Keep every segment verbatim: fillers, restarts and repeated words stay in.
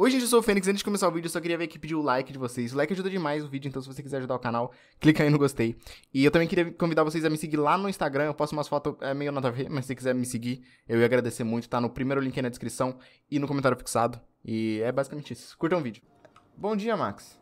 Hoje eu sou o Fênix, antes de começar o vídeo eu só queria ver aqui pedir o like de vocês. O like ajuda demais o vídeo, então se você quiser ajudar o canal, clica aí no gostei. E eu também queria convidar vocês a me seguir lá no Instagram, eu posto umas fotos é, meio nada a ver, mas se você quiser me seguir, eu ia agradecer muito, tá no primeiro link aí na descrição e no comentário fixado. E é basicamente isso, curtam o vídeo. Bom dia, Max.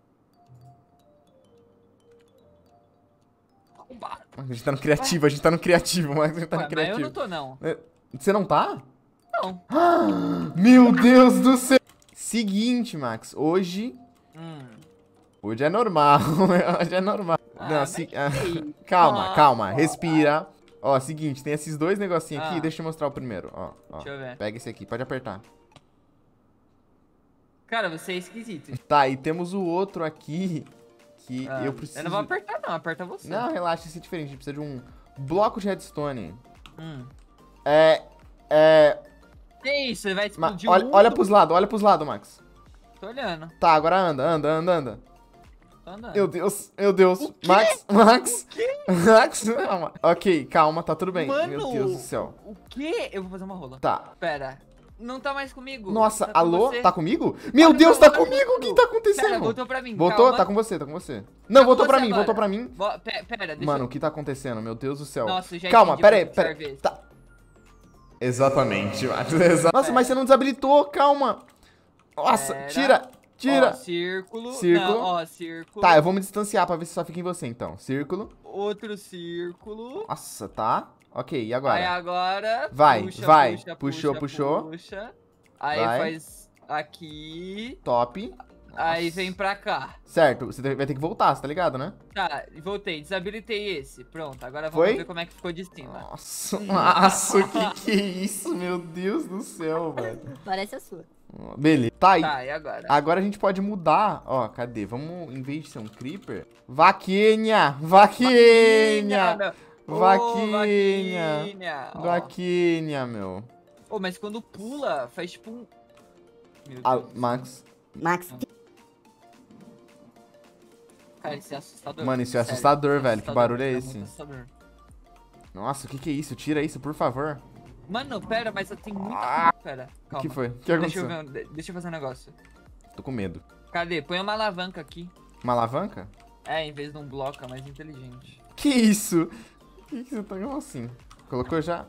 A gente tá no criativo, a gente tá no criativo, Max, a gente tá no Ué, criativo. mas eu não tô, não. Você não tá? Não. Meu Deus do céu! Seguinte, Max, hoje... Hum. Hoje é normal, hoje é normal. Ah, Não, mas se... que ah, isso? calma, Ah, calma, ó. respira. Ó, seguinte, tem esses dois negocinhos aqui, Ah. deixa eu mostrar o primeiro, ó, ó. Deixa eu ver. Pega esse aqui, pode apertar. Cara, você é esquisito. Tá, e temos o outro aqui, que Ah, eu preciso... Eu não vou apertar, não. Aperta você. Não, relaxa, isso é diferente, a gente precisa de um bloco de redstone. Hum. É, é... Que isso? Ele vai Ma- explodir olha, um... olha pros lados, olha pros lados, Max. Tô olhando. Tá, agora anda, anda, anda, anda. Tô andando. Meu Deus, meu Deus. O quê? Max, Max. Max, calma. Ok, calma, tá tudo bem. Mano, Meu Deus do céu. O quê? Eu vou fazer uma rola. Tá. Pera. Não tá mais comigo. Nossa, Tá com alô? você. Tá comigo? Meu Olha Deus, meu tá lado. comigo? O que tá acontecendo? Pera, voltou pra mim. Voltou? Calma. Tá com você, tá com você. Não, Tá voltou com pra você mim, agora. voltou pra mim. Vo- pe- Pera, deixa Mano, eu... o que tá acontecendo? Meu Deus do céu. Nossa, eu já Calma, entendi pera aí, o que pera serve aí. esse. Tá. Exatamente, Max. exa- Nossa, mas você não desabilitou, calma. Nossa, Pera. tira, tira. Ó, círculo. Círculo. Não, ó, círculo. Tá, eu vou me distanciar pra ver se só fica em você, então. Círculo. Outro círculo. Nossa, tá. Ok, e Aí agora? agora... Vai, puxa, vai. puxa, Puxou, puxa, puxou. Puxa. Aí Vai. faz aqui. Top. Aí Nossa. vem pra cá. Certo, você vai ter que voltar, você tá ligado, né? Tá, voltei. Desabilitei esse. Pronto, agora vamos Foi? ver como é que ficou de cima. Nossa, nossa, que que é isso? Meu Deus do céu, velho. Parece a sua. Beleza. Tá aí. Tá, e agora? Agora a gente pode mudar. Ó, cadê? Vamos, em vez de ser um creeper... Vaquinha! Vaquinha! meu. Ô, Vaquinha! vaquinha. Ó. Vaquinha, meu. Ô, mas quando pula, faz tipo um... Meu Ah, Deus. Max. Max, Cara, isso é assustador. Mano, isso é Sério, assustador, isso é velho. Que assustador, barulho é isso esse? muito assustador. Nossa, o que que é isso? Tira isso, por favor. Mano, pera, mas tem muita... Ah, Pera, O calma. que foi? O que Deixa aconteceu? eu, ver, um- de- deixa eu fazer um negócio. Tô com medo. Cadê? Põe uma alavanca aqui. Uma alavanca? É, em vez de um bloco, é mais inteligente. Que isso? Que que você tá como assim? Colocou já?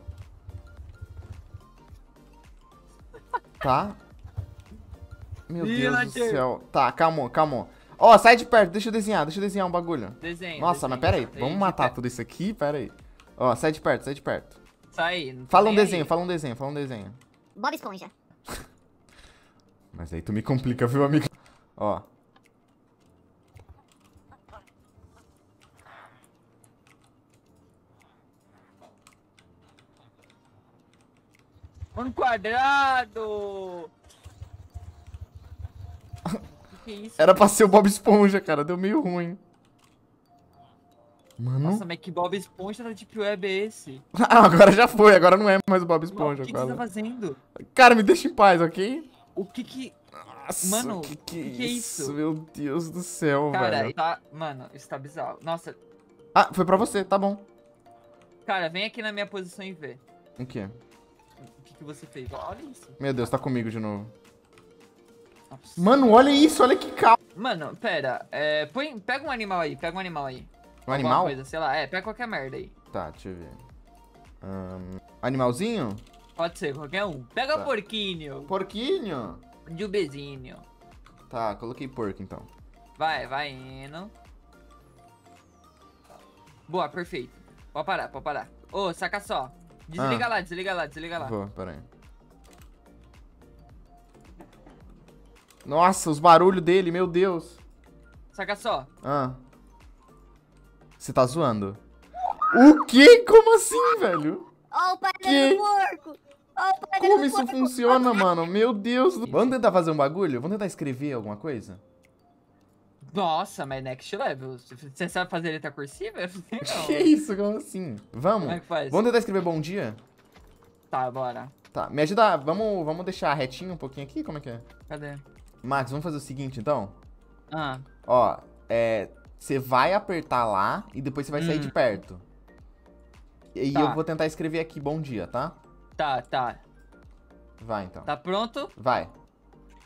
Tá. Meu Deus do Villager. céu. Tá, calma, calma. Ó, sai de perto, deixa eu desenhar, deixa eu desenhar um bagulho. Desenho. Nossa, desenho. mas pera aí, Aí vamos de matar pé- tudo isso aqui? Pera aí. Ó, sai de perto, sai de perto. Sai. não tô Fala um nem desenho, aí. fala um desenho, fala um desenho. Bob Esponja. Mas aí tu me complica, viu, amigo? Ó. Um quadrado! que, que é isso? Era pra ser o Bob Esponja, cara, deu meio ruim. Mano. Nossa, mas que Bob Esponja da Deep Web é esse? Ah, agora já foi, agora não é mais o Bob Esponja. o que, que quase. você tá fazendo? Cara, me deixa em paz, ok? O que que... Nossa, Mano, que que, que que é isso? Meu Deus do céu, Cara, velho. tá... Mano, isso tá bizarro. Nossa, Ah, foi pra você, tá bom. cara, vem aqui na minha posição e vê. O quê? O que que você fez? Olha isso. Meu Deus, tá comigo de novo. Nossa. Mano, olha isso, olha que calma. Mano, pera. É, põe, pega um animal aí, pega um animal aí. Um Alguma animal? Coisa, sei lá, é, pega qualquer merda aí. Tá, deixa eu ver. Ahn, animalzinho? Pode ser, qualquer um. Pega Tá. o porquinho. Porquinho? De um bezinho. Tá, coloquei porco então. Vai, vai indo. Boa, perfeito. Pode parar, pode parar. Ô, saca só. Desliga Ah. lá, desliga lá, desliga lá. Vou, pera aí. Nossa, os barulhos dele, meu Deus. Saca só. Ah. Você tá zoando? O quê? Como assim, velho? Ó o Que? padeiro do porco! Ó o padeiro Como do isso porco! funciona, mano? Meu Deus do... Vamos tentar fazer um bagulho? Vamos tentar escrever alguma coisa? Nossa, mas next level. Você sabe fazer letra cursiva? Eu não sei, não. Que isso? Como assim? Vamos? Como é que faz? Vamos tentar escrever bom dia? Tá, bora. Tá, me ajuda. Vamos, vamos deixar retinho um pouquinho aqui? Como é que é? Cadê? Max, vamos fazer o seguinte, então? Ah, Ó, é... Você vai apertar lá e depois você vai sair Hum. de perto. E Tá. eu vou tentar escrever aqui bom dia, tá? tá, tá. Vai, então. Tá pronto? Vai.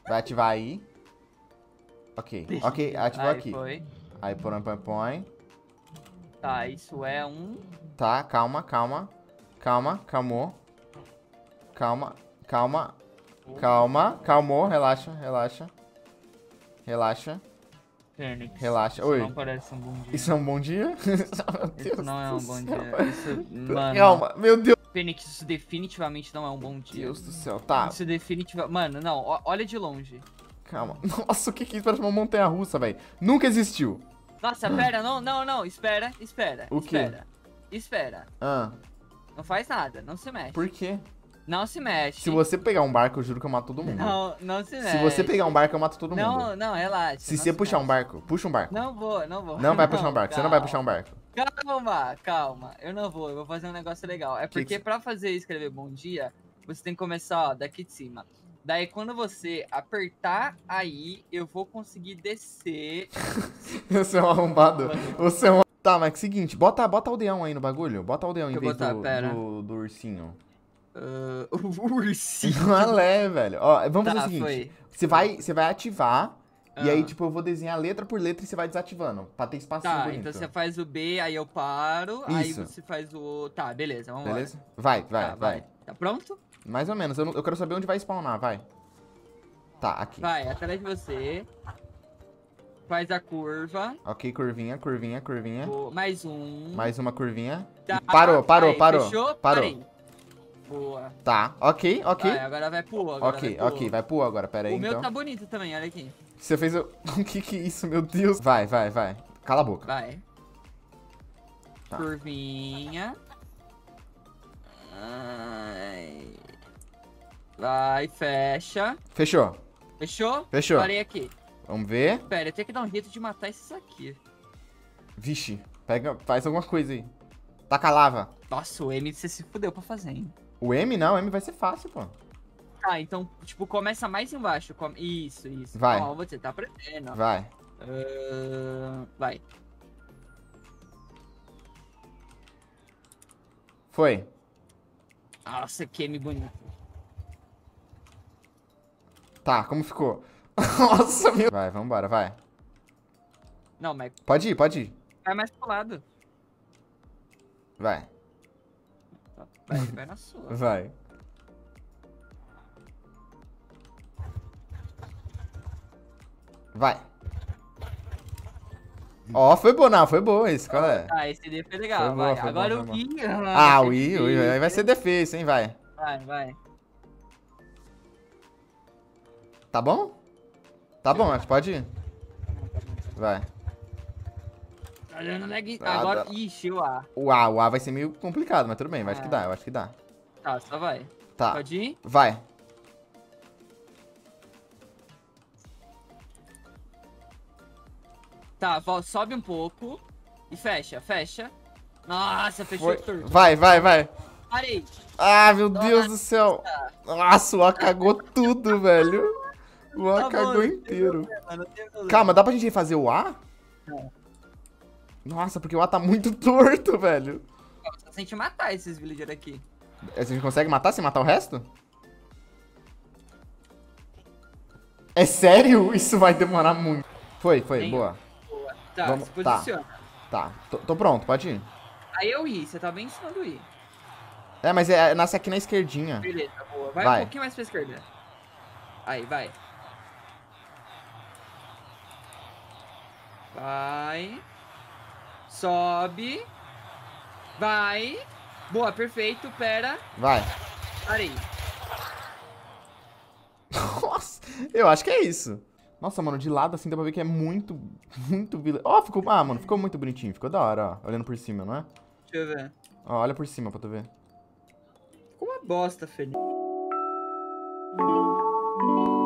Vai ativar aí. Ok, ok, ativou Aí aqui. foi. Aí põe, põe, põe. Tá, isso é um... Tá, calma, calma. Calma, calmou. Calma, calma. Calma, calmou, relaxa, relaxa. Relaxa, Fênix. relaxa. Isso Oi. não parece um bom dia. Isso é um bom dia? Meu Deus Isso não é do um bom céu. dia. Isso, mano... Calma, meu Deus. Fênix, isso definitivamente não é um bom dia. Deus do céu, tá. Isso definitivamente... Mano, não, ó- olha de longe. Calma. Nossa, o que que é isso? Parece uma montanha-russa, velho. Nunca existiu. Nossa, pera, não, não, não, espera, espera, O quê? espera. Espera. Ah, Não faz nada, não se mexe. por quê? Não se mexe. Se você pegar um barco, eu juro que eu mato todo mundo. Não, não se mexe. Se você pegar um barco, eu mato todo mundo. Não, não, relaxa. Se não você puxar um mexe. barco, puxa um barco. Não vou, não vou. Não vai puxar um barco, você não vai puxar um calma. barco. Calma, calma. Eu não vou, eu vou fazer um negócio legal. É Que porque que- pra fazer e escrever bom dia, você tem que começar, ó, daqui de cima. Daí quando você apertar aí, eu vou conseguir descer. Você é um arrombado. Você é um... Tá, mas é o seguinte, bota, bota aldeão aí no bagulho. Bota aldeão em Deixa eu vez botar, do, pera. do, do ursinho. Ah, o ursinho. Não é, velho. Ó, vamos fazer Tá, o seguinte. foi. Você vai, você vai ativar, e aí, Ah. tipo, eu vou desenhar letra por letra e você vai desativando, pra ter espacinho Tá, bonito. então você faz o B, aí eu paro, aí Isso. você faz o... Tá, beleza, vamos Beleza? Vai, vai, Tá, vai, Tá pronto? Mais ou menos. Eu, não- eu quero saber onde vai spawnar, vai. Tá, aqui. Vai, atrás de você. Faz a curva. Ok, curvinha, curvinha, curvinha. o- Mais um. Mais uma curvinha. Tá, E parou, parou, aí, parou. Fechou? Parou. Parei. Boa. Tá, ok, ok. Vai, agora vai pro O, agora Ok, vai pro O. ok, vai pro O agora, pera aí O meu então. tá bonito também, olha aqui. Você fez o... O que que é isso, meu Deus? Vai, vai, vai. Cala a boca. Vai. Tá. Curvinha. Ai. Vai, fecha. Fechou. Fechou? Fechou. Parei aqui. Vamos ver. Pera, eu tenho que dar um jeito de matar esses aqui. Vixe, pega, faz alguma coisa aí. Taca a lava. Nossa, o M você se fudeu pra fazer, hein? O M não, o M vai ser fácil, pô. Tá, então, tipo, começa mais embaixo. come- Isso, isso. Vai. Ó, você tá aprendendo. Vai. Ahn, vai. Foi. Nossa, que M bonito. Tá, como ficou? Nossa, meu... Vai, vambora, vai. Não, mas Pode ir, pode ir. vai mais pro lado. Vai. Vai, vai na sua. Vai. Vai. Ó, foi boa, não, foi boa isso, qual é? Ah, esse D foi legal, Foi boa, vai. foi Agora boa, o foi I. Ah, o I, o I, aí vai ser defesa, hein, vai. Vai, vai. Tá bom? Tá bom, acho que pode ir. Vai. Tá dando lag. Ah, Agora, dá. ixi, o A. O A, o A vai ser meio complicado, mas tudo bem, eu acho que dá, eu acho que dá. Tá, só vai. Tá, Pode ir? vai. Tá, vol- sobe um pouco. E fecha, fecha. Nossa, fechou Foi. tudo. Vai, vai, vai. Parei. Ah, meu Deus do céu. Nossa, o A cagou tudo, velho. O A Tá bom, cagou não tem inteiro. problema, não tem problema. Calma, dá pra gente refazer o A? Não. Nossa, porque o A tá muito torto, velho. Só se a gente matar esses villagers aqui. A gente consegue matar sem matar o resto? É sério? Isso vai demorar muito. Foi, foi, Tem- boa. Boa. Tá, Vamos- se tá. posiciona. Tá, tô, tô pronto, pode ir. Aí eu I, você tá bem em cima do I. É, mas é, nasce aqui na esquerdinha. Beleza, boa. Vai, Vai. um pouquinho mais pra esquerda. Aí, vai. Vai. Sobe. Vai. Boa, perfeito. Pera. Vai. Parei. Nossa, eu acho que é isso. Nossa, mano, de lado assim dá pra ver que é muito, muito vila. Ó, ficou. Ah, mano, ficou muito bonitinho. Ficou da hora, ó. Olhando por cima, não é? Deixa eu ver. Ó, olha por cima pra tu ver. Ficou uma bosta, Felipe.